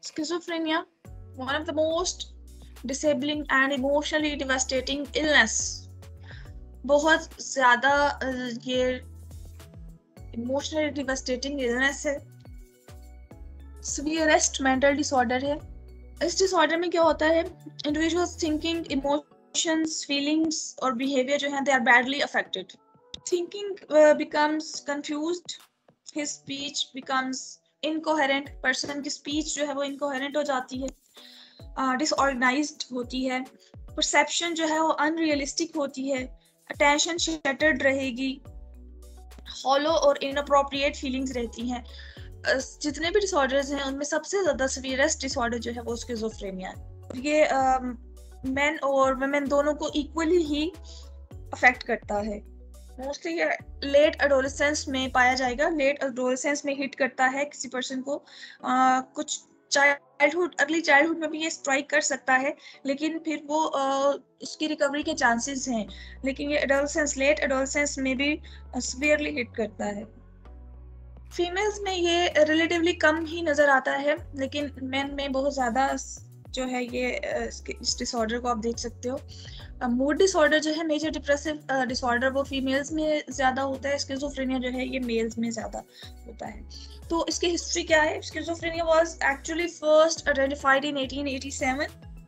Schizophrenia, one of the most disabling and emotionally devastating illness. बहुत ज़्यादा ये emotionally devastating illness है, severest mental disorder है। इस disorder में क्या होता है, individuals thinking, emotions, feelings और behavior जो हैं they are badly affected. Thinking becomes confused, his speech becomes incoherent, person की speech जो है वो incoherent हो जाती है, disorganized होती है, perception जो है वो unrealistic होती है, attention shattered रहेगी, hollow और inappropriate feelings रहती हैं। जितने भी disorders हैं उनमें सबसे ज़्यादा severest disorder जो है वो schizophrenia है। ये men और women दोनों को equally ही affect करता है। मोस्टली ये लेट एडोलेसेंस में पाया जाएगा, लेट एडोलेसेंस में हिट करता है किसी पर्सन को। कुछ चाइल्डहुड, अर्ली चाइल्डहुड में भी ये स्ट्राइक कर सकता है, लेकिन फिर वो उसकी रिकवरी के चांसेस हैं, लेकिन ये एडोलेसेंस, लेट एडोलेसेंस में भी सीवियरली हिट करता है। फीमेल्स में ये रिलेटिवली कम ही नज़र आता है, लेकिन मेन में बहुत ज़्यादा जो है ये इस डिसऑर्डर को आप देख सकते हो। मूड डिसऑर्डर जो है, मेजर डिप्रेसिव डिसऑर्डर, वो फीमेल्स में ज़्यादा होता है। स्किज़ोफ्रेनिया जो है ये मेल्स में ज़्यादा होता है। तो इसकी हिस्ट्री क्या है? Schizophrenia was actually first identified in 1887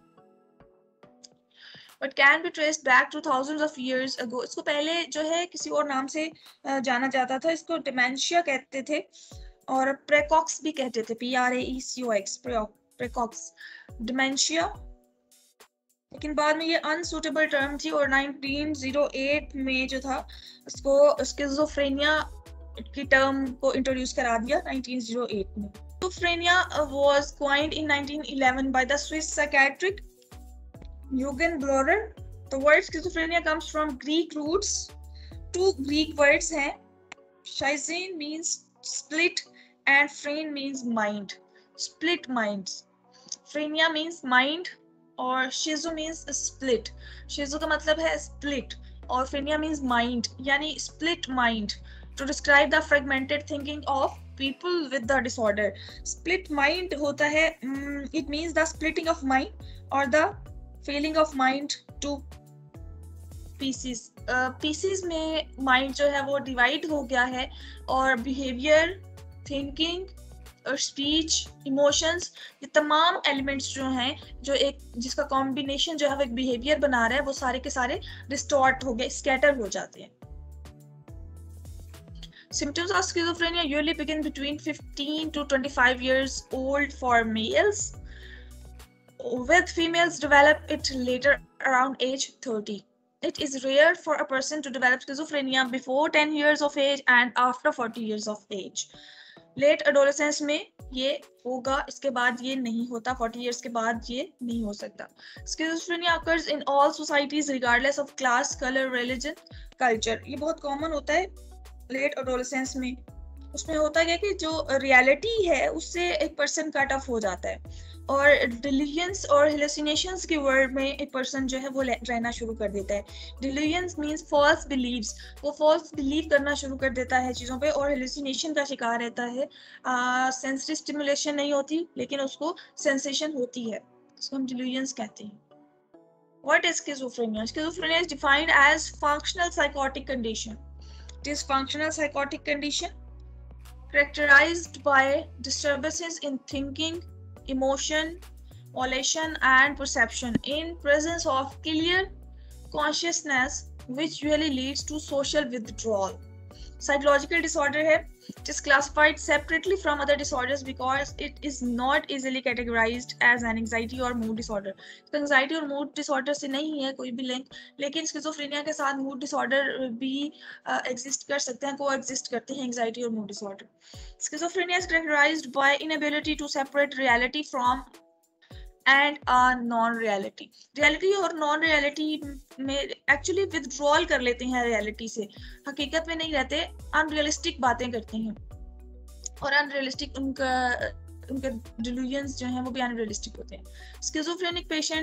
but can be traced back to thousands of years ago. इसको पहले जो है किसी और नाम से जाना जाता था, इसको डिमेंशिया कहते थे और प्रेकॉक्स भी कहते थे, PRAECOX, प्रेकॉक्स, डिमेंशिया। लेकिन बाद में ये अनसूटेबल टर्म थी और 1908 में जो था उसको स्किज़ोफ्रेनिया की टर्म को इंट्रोड्यूस करा दिया 1908 में। Schizophrenia was coined in 1911 by the Swiss psychiatric Eugen Bleuler. The word schizophrenia comes from Greek roots. 2 Greek words हैं, schizein means split and phren means mind. Split minds, phrenia means mind और शिजो means split. शिजो का मतलब है split और phrenia means mind, यानी split mind, to describe the fragmented thinking of people with the disorder. Split mind होता है, it means the splitting of mind और the feeling of mind to pieces. Pieces में mind जो है वो divide हो गया है और बिहेवियर, थिंकिंग और स्पीच, इमोशंस, ये तमाम एलिमेंट्स जो हैं, जो एक जिसका कॉम्बिनेशन जो है वो एक बिहेवियर बना रहा है, वो सारे के सारे डिस्टॉर्ट हो गए, स्कैटर हो जाते हैं। Symptoms of schizophrenia usually begin between 15 to 25 years old for males, with females develop it later around age 30. It is rare for a person to develop schizophrenia before 10 years of age and after 40 years of age. Late adolescence में ये होगा, इसके बाद ये नहीं होता, 40 years के बाद ये नहीं हो सकता। Schizophrenia occurs in all societies regardless of class, colour, religion, culture. ये बहुत कॉमन होता है लेट एडोलेसेंस में। उसमें होता है कि जो रियलिटी है उससे एक पर्सन कट ऑफ हो जाता है और डिल्यूजन्स और हेलुसिनेशंस के वर्ल्ड में एक पर्सन जो है वो रहना शुरू कर देता है। डिल्यूजन्स मींस फॉल्स बिलीव्स, वो फॉल्स बिलीव करना शुरू कर देता है चीज़ों पे और हेलुसिनेशन का शिकार रहता है। सेंसरी स्टिमुलेशन नहीं होती लेकिन उसको सेंसेशन होती है, उसको हम डिल्यूजन्स कहते हैं। What is schizophrenia? Schizophrenia is defined as functional psychotic condition. It is functional psychotic condition characterized by disturbances in thinking, emotion, volition and perception in presence of clear consciousness, which usually leads to social withdrawal. Psychological disorder है, it is classified separately from other disorders because it is not easily categorized as an anxiety or mood disorder. Anxiety और mood disorder से नहीं है कोई भी link, लेकिन schizophrenia के साथ mood disorder भी exist कर सकते हैं, co-exist करते हैं anxiety और mood disorder. Schizophrenia is characterized by inability to separate reality from and non-reality. Reality और non-reality में actually withdrawal कर लेते हैं reality से, हकीकत में नहीं रहते, unrealistic बातें करते हैं और unrealistic उनका delusions जो हैं वो भी unrealistic होते हैं. Schizophrenic patients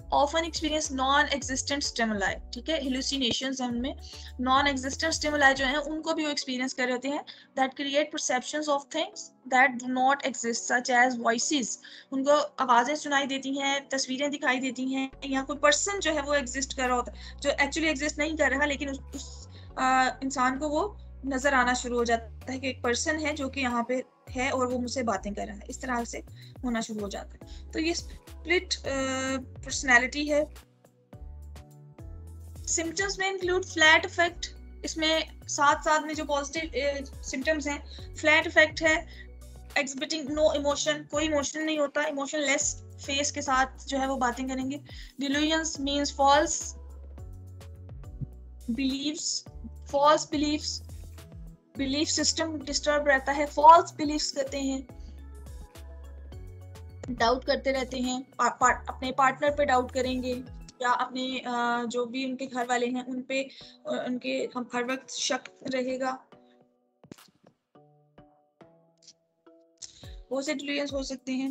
often experience non-existent stimuli, ठीक है, hallucinations हैं उनमें, non-existent stimuli जो हैं उनको भी वो experience कर रहे होते हैं, that create perceptions of things that do not exist such as voices, उनको आवाजें सुनाई देती हैं, तस्वीरें दिखाई देती हैं, या कोई person जो है वो exist कर रहा होता है जो actually exist नहीं कर रहा, लेकिन उस इंसान को वो नजर आना शुरू हो जाता है कि एक पर्सन है जो कि यहाँ पे है और वो मुझसे बातें कर रहा है, इस तरह से होना शुरू हो जाता है। तो ये स्प्लिट पर्सनैलिटी है। सिम्टम्स में इंक्लूड फ्लैट इफेक्ट, इसमें साथ साथ में जो पॉजिटिव सिम्टम्स हैं, फ्लैट इफेक्ट है, एग्जिबिटिंग नो इमोशन, कोई इमोशन नहीं होता, इमोशनलेस फेस के साथ जो है वो बातें करेंगे। Delusions means false beliefs, false beliefs, belief system disturb रहता है, फॉल्स बिलीव्स करते हैं, डाउट करते रहते हैं, अपने पार्टनर पे डाउट करेंगे या अपने जो भी उनके घर वाले हैं उन पे उनके हम हर वक्त शक रहेगा। बहुत से डिल्यूजन्स हो सकते हैं,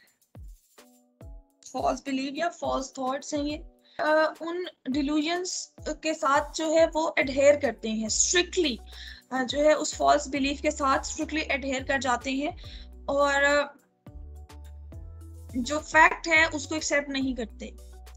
फॉल्स बिलीव या फॉल्स थॉट्स हैं ये। उन डिल्यूजन्स के साथ जो है वो एडहेयर करते हैं स्ट्रिक्टली, जो है उस फॉल्स बिलीफ के साथ स्ट्रिक्टली एडहेयर कर जाते हैं और जो फैक्ट है उसको एक्सेप्ट नहीं करते,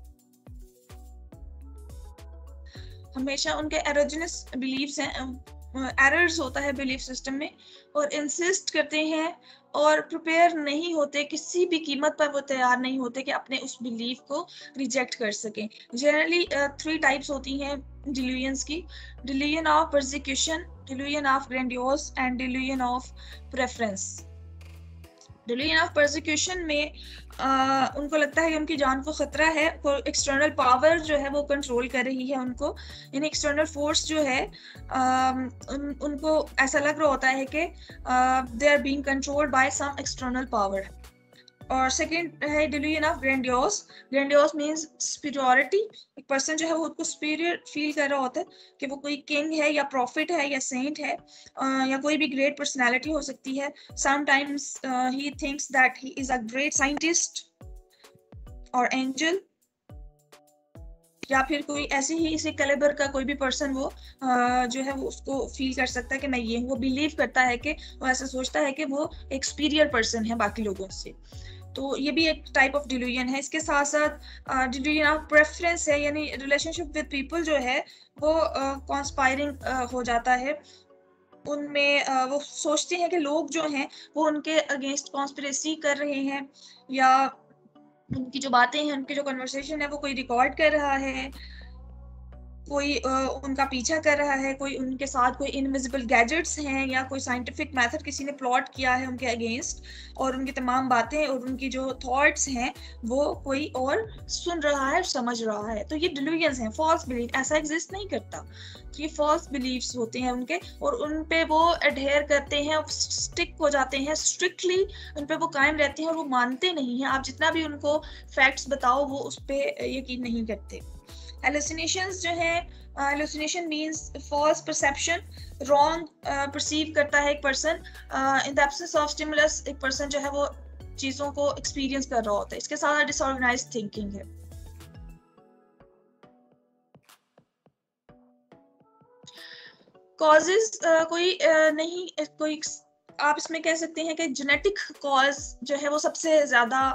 हमेशा उनके एरोजिनस बिलीव्स हैं, एरर्स होता है बिलीफ सिस्टम में, और इंसिस्ट करते हैं और प्रिपेयर नहीं होते, किसी भी कीमत पर वो तैयार नहीं होते कि अपने उस बिलीफ को रिजेक्ट कर सकें। जनरली 3 टाइप्स होती हैं डिल्यूजन्स की, delusion of persecution, delusion of grandiose and delusion of preference. Delusion of persecution में उनको लगता है कि उनकी जान को खतरा है, कोई एक्सटर्नल पावर जो है वो कंट्रोल कर रही है उनको, यानी एक्सटर्नल फोर्स जो है उनको ऐसा लग रहा होता है कि they are being controlled by some external power. और सेकेंड है delusion of grandiose, grandiose means superiority, एक पर्सन जो है वो उसको सुपीरियर फील कर रहा होता है कि वो कोई किंग है या प्रॉफिट है या सेंट है या कोई भी ग्रेट पर्सनालिटी हो सकती है। Sometimes he thinks that he is a great scientist और एंजल, या फिर कोई ऐसे ही इसी कैलिबर का कोई भी पर्सन वो जो है वो उसको फील कर सकता है कि मैं ये हूँ, वो बिलीव करता है कि वो ऐसा सोचता है कि वो एक सुपीरियर पर्सन है बाकी लोगों से। तो ये भी एक टाइप ऑफ डिल्यूजन है। इसके साथ साथ डिल्यूजन ऑफ प्रेफरेंस है, यानी रिलेशनशिप विद पीपल जो है वो कॉन्स्पायरिंग हो जाता है, उनमें वो सोचते हैं कि लोग जो हैं वो उनके अगेंस्ट कॉन्स्पिरेसी कर रहे हैं, या उनकी जो बातें हैं, उनकी जो कन्वर्सेशन है वो कोई रिकॉर्ड कर रहा है, कोई उनका पीछा कर रहा है, कोई उनके साथ कोई इनविजिबल गैजेट्स हैं, या कोई साइंटिफिक मेथड किसी ने प्लॉट किया है उनके अगेंस्ट, और उनकी तमाम बातें और उनकी जो थॉट्स हैं वो कोई और सुन रहा है, समझ रहा है। तो ये डिल्यूजन्स हैं, फॉल्स बिलीफ, ऐसा एग्जिस्ट नहीं करता। तो ये फॉल्स बिलीफ्स होते हैं उनके, और उन पे वो एडहेयर करते हैं, स्टिक हो जाते हैं, स्ट्रिक्टली उन पे वो कायम रहते हैं और वो मानते नहीं हैं। आप जितना भी उनको फैक्ट्स बताओ वो उस पर यकीन नहीं करते। Hallucinations जो है, hallucination means false perception, wrong perceive करता है एक person, in the absence of stimulus एक पर्सन जो है वो चीजों को एक्सपीरियंस कर रहा होता है। इसके साथ डिसऑर्गेनाइज्ड थिंकिंग है। कॉजेज कोई नहीं, कोई आप इसमें कह सकते हैं कि जेनेटिक कॉज जो है वो सबसे ज्यादा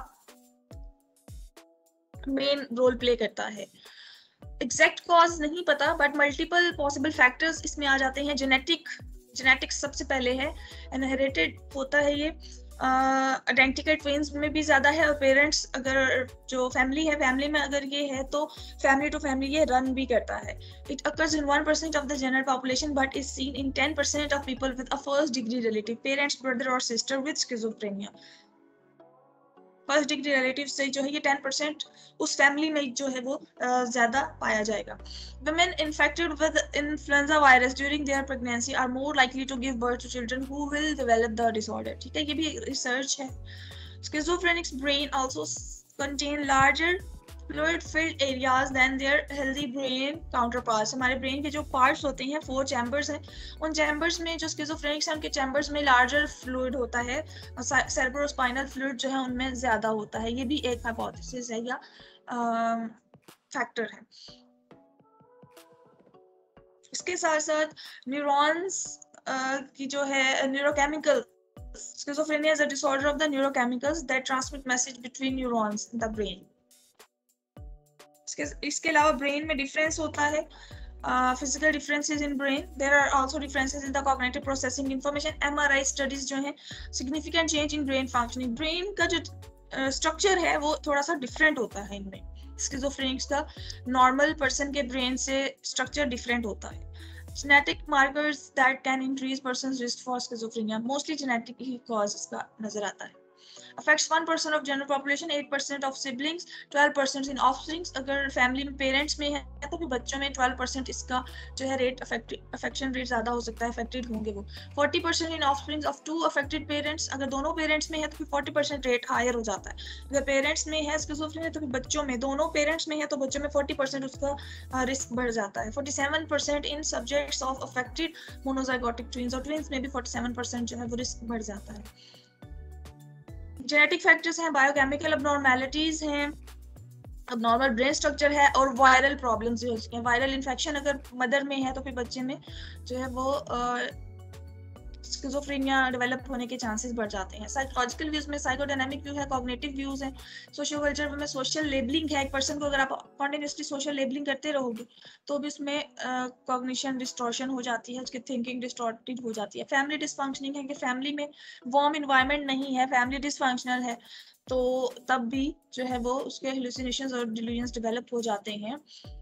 मेन रोल प्ले करता है। एग्जैक्ट कॉज नहीं पता, बट मल्टीपल पॉसिबल फैक्टर्स इसमें आ जाते हैं। जेनेटिक्स सबसे पहले है, इनहेरिटेड होता है ये, आइडेंटिकल ट्विन्स में भी ज्यादा है, और पेरेंट्स अगर जो फैमिली है, फैमिली में अगर ये है तो फैमिली टू फैमिली ये रन भी करता है। It occurs in 1% of the general population but is seen in 10% of people with a first degree relative, parents, brother और sister with schizophrenia. First degree relative से जो है ये 10% उस फैमिली में जो है वो ज्यादा पाया जाएगा। Women infected with influenza virus during their pregnancy are more likely to give birth to children who will develop the disorder। ठीक है, ये भी रिसर्च है। Schizophrenics brain also contain larger fluid filled areas than their healthy brain counterparts. हमारे brain के जो parts होते हैं 4 चैम्बर्स हैं, उन चैम्बर्स में जो स्किज़ोफ्रेनिक्स हैं उनके चैम्बर्स में लार्जर फ्लूइड होता है, सेरेब्रोस्पाइनल फ्लूइड जो है उनमें ज्यादा होता है. ये भी एक हाइपोथेसिस है या फैक्टर है. इसके साथ साथ न्यूरॉन्स की जो है neurochemical, schizophrenia is a disorder of the neurochemicals that transmit message between neurons in the brain. इसके अलावा ब्रेन में डिफरेंस होता है, physical differences in brain. There are also differences in the cognitive processing information. MRI studies जो हैं significant change in brain functioning. brain का जो structure है वो थोड़ा सा different होता है इनमें. स्किज़ोफ्रेनिक्स का नॉर्मल पर्सन के ब्रेन से स्ट्रक्चर डिफरेंट होता है. genetic markers that can increase person's risk for schizophrenia. Mostly genetic he cause इसका नजर आता है. Affects 1% of general population, 8% of siblings, 12% in offspring. अगर फैमिली में पेरेंट्स में है तो फिर बच्चों में 12% इसका जो है रेट अफेक्शन रेट ज्यादा हो सकता है, अफेक्टेड होंगे वो. 40% in offspring of 2 affected parents. अगर दोनों पेरेंट्स में है तो फिर 40% रेट हायर हो जाता है. अगर पेरेंट्स में है स्किज़ोफ्रेनिया तो फिर बच्चों में, दोनों पेरेंट्स में है तो बच्चों में 40% उसका रिस्क बढ़ जाता है. 47% in subjects of affected monozygotic twins, और ट्विंस में भी 47% जो है वो रिस्क बढ़ जाता है. जेनेटिक फैक्टर्स हैं, बायोकेमिकल अबनॉर्मैलिटीज हैं, अबनॉर्मल ब्रेन स्ट्रक्चर है, और वायरल प्रॉब्लम्स भी हो सकते हैं. वायरल इन्फेक्शन अगर मदर में है तो फिर बच्चे में जो है वो स्किज़ोफ्रेनिया डेवलप होने के चांसेस बढ़ जाते हैं. साइकोलॉजिकल व्यूज में साइकोडायनामिक व्यू है, कॉग्निटिव व्यूज हैं, सोशियो कल्चर में सोशल लेबलिंग है. एक पर्सन को अगर आप कॉन्टिन्यूसली सोशल लेबलिंग करते रहोगे तो भी उसमें कॉग्निशन डिस्टॉर्शन हो जाती है, उसकी थिंकिंग डिस्टॉर्टेड हो जाती है. फैमिली डिसफंक्शनिंग है कि फैमिली में वार्म इन्वायरमेंट नहीं है, फैमिली डिसफंक्शनल है, तो तब भी जो है वो उसके हेलुसिनेशंस और डिल्यूजन्स डेवलप हो जाते हैं.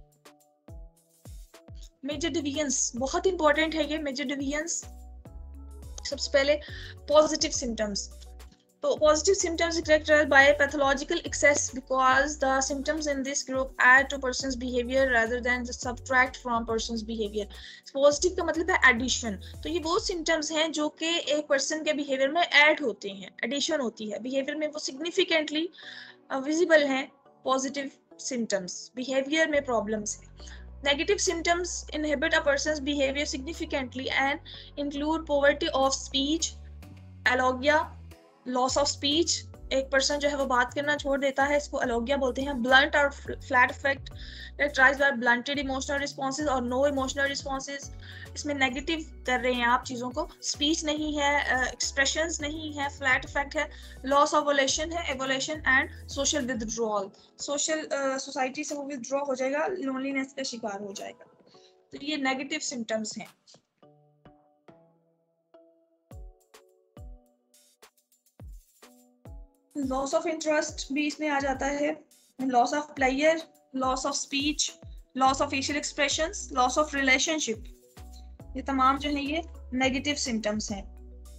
मेजर डिवीजन्स बहुत इंपॉर्टेंट है ये. मेजर डिवीजन्स सबसे पहले पॉजिटिव सिम्टम्स. तो positive symptoms characterized by pathological excess because the symptoms in this group add to person's behavior rather than subtract from person's behavior. Positive का मतलब है एडिशन. तो ये वो सिम्टम्स हैं जो कि एक पर्सन के बिहेवियर में ऐड होते हैं, एडिशन होती है बिहेवियर में, वो सिग्निफिकेंटली विजिबल हैं. पॉजिटिव सिम्टम्स बिहेवियर में प्रॉब्लम्स है. Negative symptoms inhibit a person's behavior significantly and include poverty of speech, alogia, loss of speech. एक पर्सन जो है वो बात करना छोड़ देता है, इसको अलोगिया बोलते हैं. ब्लंट और flat effect characterized by blunted emotional responses और no emotional responses. इसमें नेगेटिव कर रहे हैं आप चीज़ों को. स्पीच नहीं है, एक्सप्रेशंस नहीं है, फ्लैट इफेक्ट है, लॉस ऑफ ओवुलेशन है, evolution and social withdrawal. Social society से वो विथड्रॉ हो जाएगा, लोनलीनेस का शिकार हो जाएगा. तो ये नेगेटिव सिम्टम्स हैं. लॉस ऑफ इंटरेस्ट भी इसमें आ जाता है, loss of player, loss of speech, loss of facial expressions, loss of relationship. ये तमाम जो है ये नेगेटिव सिम्टम्स हैं.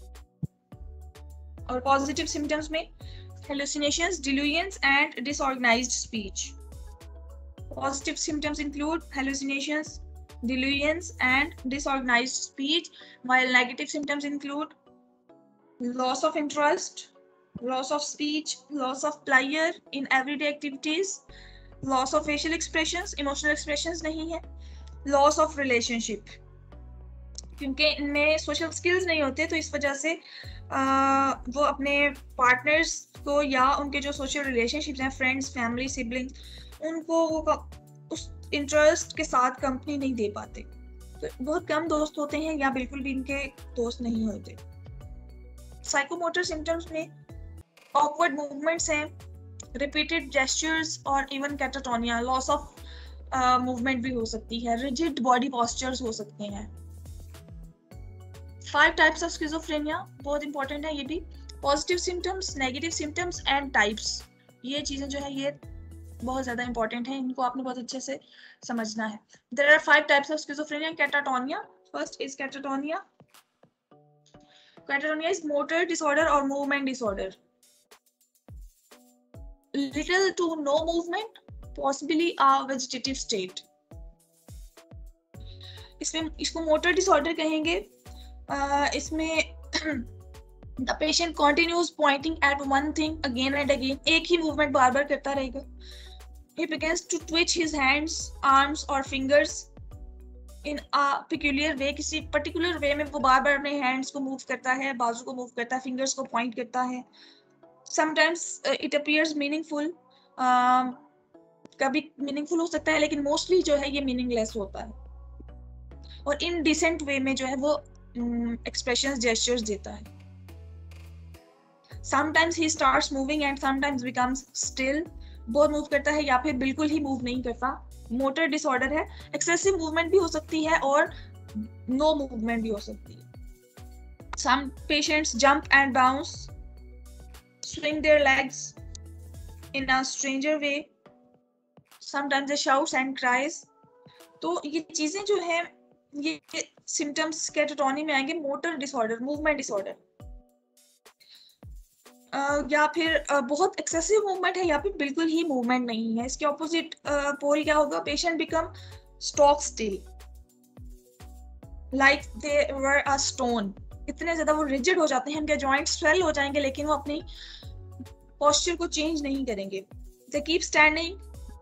और पॉजिटिव सिम्टम्स में hallucinations, delusions and disorganized speech. Positive symptoms include hallucinations, delusions and disorganized speech, while negative symptoms include loss of interest, loss of speech, loss of pleasure in everyday activities, loss of facial expressions, emotional expressions नहीं है, loss of relationship. क्योंकि इनमें social skills नहीं होते तो इस वजह से वो अपने पार्टनर्स को या उनके जो सोशल रिलेशनशिप्स हैं, फ्रेंड्स, फैमिली, सिबलिंग्स, उनको वो उस इंटरेस्ट के साथ कंपनी नहीं दे पाते. तो बहुत कम दोस्त होते हैं या बिल्कुल भी इनके दोस्त नहीं होते. साइकोमोटर सिम्टम्स में ऑकवर्ड मूवमेंट्स हैं, रिपीटेड जेस्चर्स और even catatonia, loss of movement भी हो सकती है, रिजिड बॉडी पोस्चर्स हो सकते हैं. 5 टाइप्स ऑफ स्किज़ोफ्रेनिया बहुत इंपॉर्टेंट है ये भी. Positive symptoms, negative symptoms and types. ये चीजें जो है ये बहुत ज्यादा इंपॉर्टेंट है, इनको आपने बहुत अच्छे से समझना है. There are 5 types of schizophrenia. Catatonia, first is catatonia. Catatonia is motor disorder और movement disorder. Little to no movement, possibly a vegetative state. इसमें इसको मोटर डिसऑर्डर कहेंगे. इसमें the patient continues pointing at one thing again and again. एक ही movement बार बार करता रहेगा. He begins to twitch his hands, arms or fingers in a peculiar way. किसी particular way में वो बार बार अपने hands को move करता है, बाजू को move करता है, fingers को point करता है. Sometimes it appears meaningful. कभी meaningful हो सकता है, लेकिन mostly जो है ये meaningless होता है. और indecent way में जो है वो expressions, gestures देता है. Sometimes he starts moving and sometimes becomes still. बहुत मूव करता है या फिर बिल्कुल ही मूव नहीं करता. मोटर डिसऑर्डर है. एक्सेसिव मूवमेंट भी हो सकती है और नो मूवमेंट भी हो सकती है. Some patients jump and bounce, swing their legs in a stranger way. Sometimes they shouts and cries. तो ये चीजें जो है ये सिम्टम्स कैटेगरी में आएंगे. मोटर डिसऑर्डर, मूवमेंट डिसऑर्डर, या फिर बहुत एक्सेसिव मूवमेंट है या फिर बिल्कुल ही मूवमेंट नहीं है. इसके ऑपोजिट पोल क्या होगा? Patient become stock still like they were a stone. इतने ज्यादा वो रिजिड हो जाते हैं, उनके जॉइंट स्वेल हो जाएंगे, लेकिन वो अपनी पोस्चर को चेंज नहीं करेंगे. दे कीप स्टैंडिंग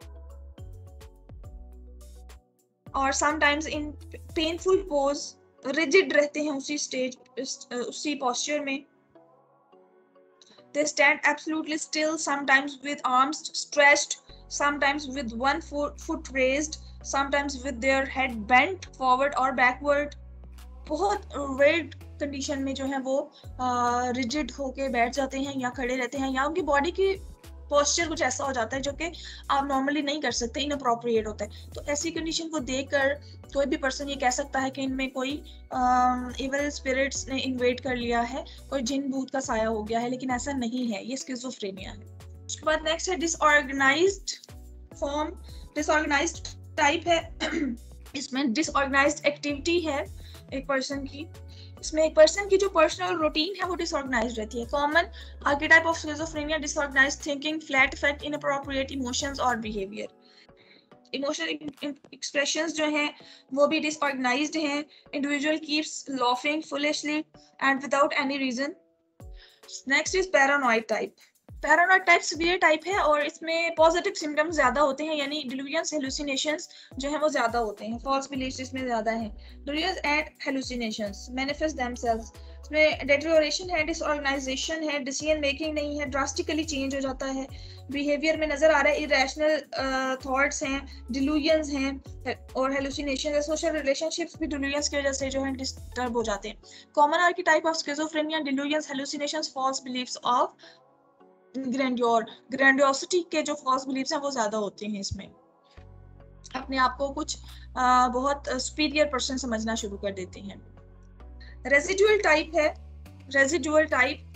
और sometimes in painful pose, rigid रहते हैं उसी स्टेज, उसी पोस्चर में. They stand absolutely still, sometimes with arms stretched, sometimes with one foot raised, sometimes with their head bent forward or backward. बहुत weird condition में जो है वो rigid होके बैठ जाते हैं या खड़े रहते हैं, या उनकी बॉडी की पोस्चर कुछ ऐसा हो जाता है जो कि आप नॉर्मली नहीं कर सकते, इनअप्रोप्रिएट होता है. तो ऐसी कंडीशन को देखकर कोई भी पर्सन ये कह सकता है कि इनमें कोई इविल स्पिरिट्स ने इन्वेड कर लिया है, कोई जिन भूत का साया हो गया है, लेकिन ऐसा नहीं है. ये स्किज़ोफ्रेनिया है. उसके बाद नेक्स्ट है डिसऑर्गेनाइज्ड फॉर्म. डिसऑर्गेनाइज्ड टाइप है. इसमें डिसऑर्गेनाइज्ड एक्टिविटी है एक पर्सन की. इसमें एक पर्सन की जो पर्सनल रूटीन है वो डिसऑर्गेनाइज्ड रहती है. Common archetype of schizophrenia, disorganised thinking, flat effect, inappropriate emotions और बिहेवियर. इमोशनल एक्सप्रेशंस जो हैं वो भी डिसऑर्गेनाइज्ड हैं. Individual keeps laughing foolishly and without any reason. Next is paranoid type. Paranoid type severe type है और इसमें पॉजिटिव सिम्टम्स ज्यादा होते हैं, यानी डिल्यूजन्स, हेलुसिनेशंस जो है वो ज्यादा होते हैं. फॉल्स बिलीफ्स इसमें ज्यादा हैं. Delusions and hallucinations manifest themselves. इसमें डेटेरियोरेशन है, डिसऑर्गेनाइजेशन है, डिसीजन मेकिंग नहीं है, ड्रास्टिकली चेंज हो जाता है. बिहेवियर में नजर आ रहा है इरेशनल थॉट्स हैं, डिल्यूजन्स हैं और हेलुसिनेशन है. सोशल रिलेशनशिप्स भी डिल्यूजन्स की वजह से जो है डिस्टर्ब हो जाते हैं. Common archetype of schizophrenia, delusions, hallucinations, false beliefs of grandiosity के जो फॉल्स बिलीफ्स हैं वो ज्यादा होते हैं. इसमें अपने आप को कुछ बहुत सुपीरियर पर्सन समझना शुरू कर देते हैं. रेजिडुअल टाइप है. Residual type,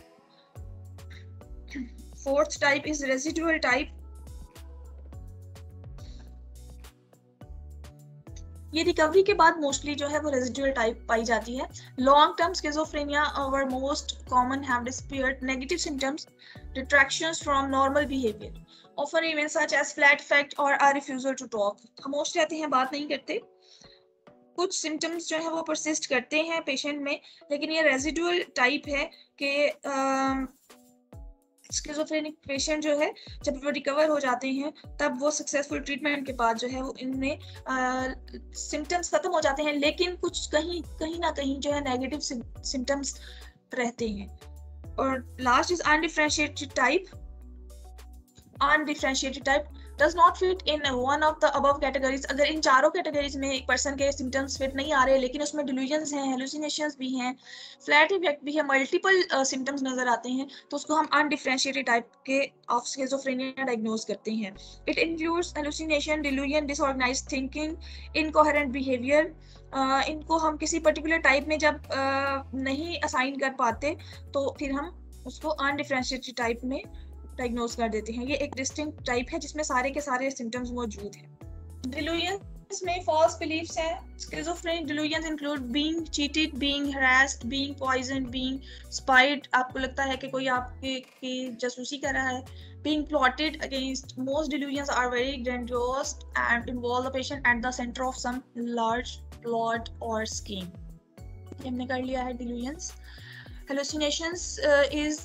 fourth type is residual type. ये रिकवरी के बाद मोस्टली जो है वो रेजिडुअल टाइप पाई जाती है. Long term schizophrenia were most common have disappeared. Negative symptoms, detractions from normal behaviour, often events such as flat effect और अ रिफ्यूजल टू टॉक. खामोश रहते हैं, बात नहीं करते. कुछ सिम्टम्स जो है वो परसिस्ट करते हैं पेशेंट में, लेकिन ये रेजिडुअल टाइप है कि स्किज़ोफ्रेनिक पेशेंट जो है जब वो रिकवर हो जाते हैं तब वो सक्सेसफुल ट्रीटमेंट के बाद जो है वो इनमें सिम्टम्स खत्म हो जाते हैं, लेकिन कुछ कहीं ना कहीं जो है नेगेटिव सिम्टम्स रहते हैं. और last is undifferentiated type. Undifferentiated type does not fit in one of the above categories. अगर इन चारों कैटेगरीज में एक पर्सन के सिम्टम्स फिट नहीं आ रहे, लेकिन उसमें डिल्यूजन्स हैं, हेलुसिनेशंस भी हैं, फ्लैट इफेक्ट भी है, मल्टीपल सिम्टम्स नजर आते हैं, तो उसको हम अनडिफरेंशिएटेड टाइप के ऑफ स्किज़ोफ्रेनिया डायग्नोज करते हैं. It includes hallucination, delusion, disorganised thinking, incoherent behaviour. इनको हम किसी पर्टिकुलर टाइप में जब नहीं असाइन कर पाते तो फिर हम उसको अनडिफरेंशिएटेड टाइप में डायग्नोज कर देते हैं. ये एक डिस्टिंक्ट टाइप है जिसमें सारे के सारे सिम्टम्स मौजूद हैं. डिल्यूजन्स में फॉल्स बिलीफ्स हैं. Schizophrenic delusions include being cheated, being harassed, being poisoned, being spied. आपको लगता है कि कोई आपकी जासूसी कर रहा है. Being plotted against. Most delusions are very grandiose and involve the patient at the centre of some large plot और स्कीम. हमने कर लिया है delusions. Hallucinations is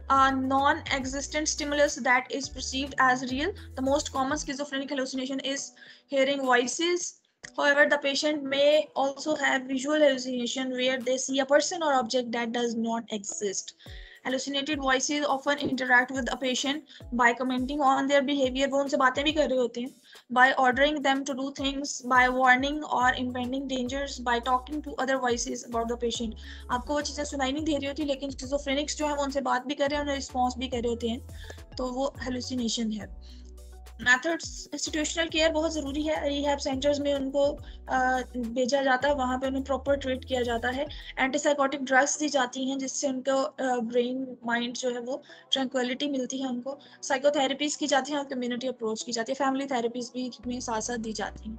a non-existent stimulus that is perceived as real. The most common schizophrenic hallucination is hearing voices. However, the patient may also have visual hallucination where they see a person or object that does not exist. Hallucinated voices often interact with a patient by commenting on their behavior. वो उनसे बातें भी कर रहे होते हैं. By ordering them to do things, by warning or impending dangers, by talking to other voices about the patient. आपको वो चीज़ें सुनाई नहीं दे रही होती, लेकिन स्किज़ोफ्रेनिक्स जो है वो उनसे बात भी कर रहे हैं, उन्हें रिस्पॉन्स भी कर रहे होते हैं, तो वो हेलुसिनेशन है. मेथड्स, इंस्टीट्यूशनल केयर बहुत ज़रूरी है. रिहैब सेंटर्स में उनको भेजा जाता है, वहाँ पे उन्हें प्रॉपर ट्रीट किया जाता है. एंटीसाइकोटिक ड्रग्स दी जाती हैं जिससे उनको ब्रेन माइंड जो है वो ट्रैंक्विलिटी मिलती है उनको. साइकोथेरेपीज की जाती हैं और कम्युनिटी अप्रोच की जाती है. फैमिली थेरेपीज भी में साथ साथ दी जाती हैं.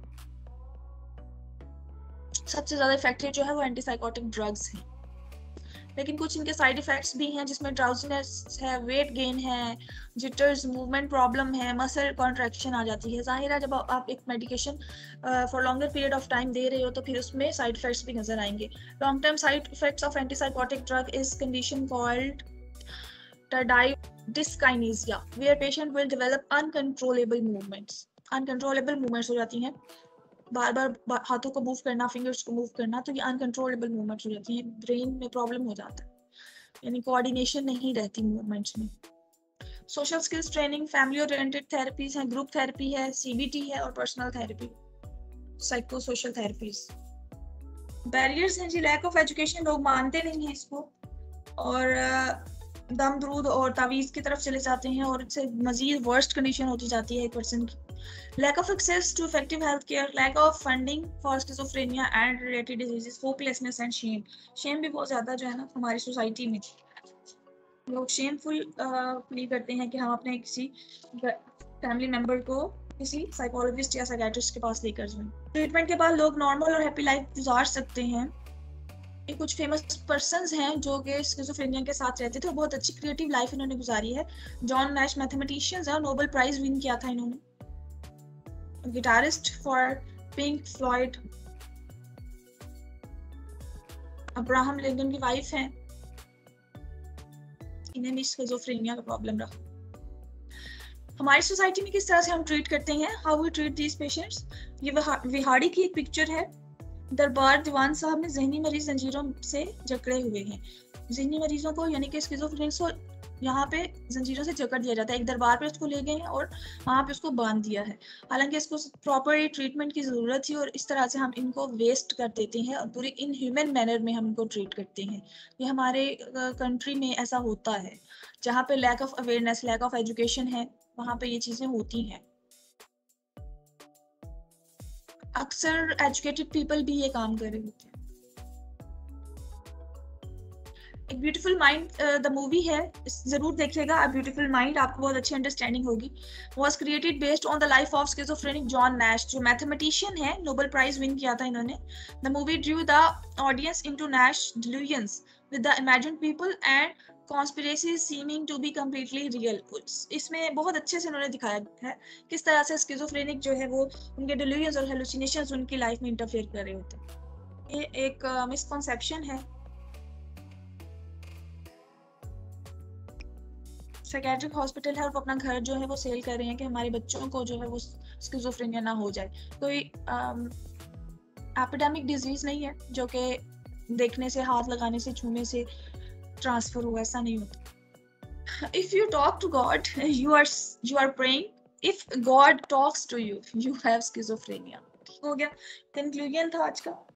सबसे ज़्यादा इफेक्टिव जो है वो एंटीसाइकोटिक ड्रग्स हैं, लेकिन कुछ इनके साइड इफेक्ट्स भी हैं जिसमें ड्राउजीनेस है, वेट गेन है, जिटर्स, मूवमेंट प्रॉब्लम है, मसल कॉन्ट्रैक्शन आ जाती है. जाहिर है जब आप एक medication for longer period of time दे रहे हो तो फिर उसमें साइड इफेक्ट्स भी नजर आएंगे. Long term side effects of antipsychotic drug is condition called tardive dyskinesia where patient will develop uncontrollable movements हो जाती हैं, बार बार हाथों को मूव करना, फिंगर्स को मूव करना, तो ये अनकंट्रोलेबल मूवमेंट्स हो जाती हैं. ब्रेन में प्रॉब्लम हो जाता है, यानी कोऑर्डिनेशन नहीं रहती मूवमेंट्स में. Social skills training, family oriented therapies हैं, ग्रुप थेरेपी है, सीबीटी है और personal therapy, psycho social therapies. Barriers हैं जी, लैक ऑफ एजुकेशन, लोग मानते नहीं हैं इसको और दम दरूद और तावीज़ की तरफ चले जाते हैं और इससे मजीद वर्स्ट कंडीशन होती जाती है एक पर्सन की. Lack of access to effective healthcare, lack of funding for schizophrenia and related diseases, hopelessness and shame. Shame भी बहुत ज़्यादा जो है ना हमारी सोसाइटी में लोग शेमफुल फील करते हैं कि हम अपने किसी फैमिली मेम्बर को किसी साइकोलॉजिस्ट या साइकियाट्रिस्ट के पास लेकर जाएं. ट्रीटमेंट के बाद लोग नॉर्मल और हैप्पी लाइफ गुजार सकते हैं. ये कुछ फेमस पर्सन्स हैं जो कि स्किज़ोफ्रेनिया के साथ रहते थे और बहुत अच्छी क्रिएटिव लाइफ इन्होंने गुजारी है. जॉन नैश मैथमेटिशियंस है और नोबेल प्राइज विन किया था इन्होंने. Guitarist for Pink Floyd, Abraham Lincoln की वाइफ हैं, इन्हें भी स्किज़ोफ्रेनिया का प्रॉब्लम रहा. हमारी सोसाइटी में किस तरह से हम ट्रीट करते हैं, how we treat these patients. ये विहाड़ी की एक पिक्चर है. दरबार दीवान साहब में जहनी मरीज जंजीरों से जकड़े हुए हैं. जहनी मरीजों को यानी कि स्किज़ोफ्रेनिक्स को यहाँ पे जंजीरों से जकड़ दिया जाता है. एक दरबार पे उसको ले गए हैं और वहाँ पे उसको बांध दिया है. हालांकि इसको प्रॉपर ट्रीटमेंट की ज़रूरत थी और इस तरह से हम इनको वेस्ट कर देते हैं और पूरी इनह्यूमन मैनर में हम इनको ट्रीट करते हैं. ये हमारे कंट्री में ऐसा होता है. जहाँ पे lack of awareness, lack of education है, वहाँ पे ये चीज़ें होती हैं. अक्सर एजुकेटेड पीपल भी ये काम कर रहे होते हैं. एक ब्यूटीफुल माइंड द मूवी है, जरूर देखिएगा. अ ब्यूटीफुल माइंड, आपको बहुत अच्छी अंडरस्टैंडिंग होगी. Was created based on the life of schizophrenic John Nash, जो मैथमेटिशियन है, नोबेल प्राइज विन किया था इन्होंने. The movie drew the audience into Nash delusions with the imagined people and conspiracy seeming to be completely real. इसमें बहुत अच्छे से उन्होंने दिखाया है किस तरह से स्किज़ोफ्रेनिक जो है वो उनके डिल्यूजन्स और हेलुसिनेशंस उनकी लाइफ में इंटरफेयर कर रहे होते हैं. ये एक मिसकॉन्सेप्शन है. साइकियाट्रिक हॉस्पिटल है और वो अपना घर जो है वो सेल कर रहे हैं कि हमारे बच्चों को जो है वो स्किज़ोफ्रेनिया ना हो जाए. कोई एपिडेमिक डिजीज नहीं है जो कि देखने से, हाथ लगाने से, छूने से ट्रांसफर हुआ, ऐसा नहीं होता. If you talk to God, you are praying. If God talks to you, you have schizophrenia. ठीक हो गया, कंक्लूजन था आज का.